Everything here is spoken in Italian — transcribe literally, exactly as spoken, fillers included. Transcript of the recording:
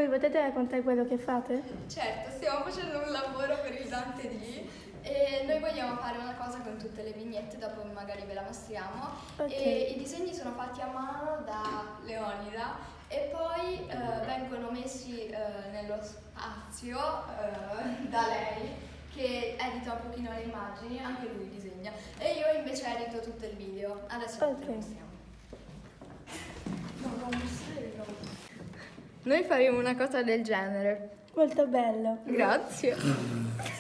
Voi potete raccontare quello che fate? Certo, stiamo facendo un lavoro per il Dante D e noi vogliamo fare una cosa con tutte le vignette, dopo magari ve la mostriamo. Ok. E i disegni sono fatti a mano da Leonida e poi eh, vengono messi eh, nello spazio eh, da lei, che edita un pochino le immagini, anche lui disegna, e io invece edito tutto il video. Adesso Ok. te lo mostriamo. No, non mostrare, no. Noi faremo una cosa del genere. Molto bello. Grazie.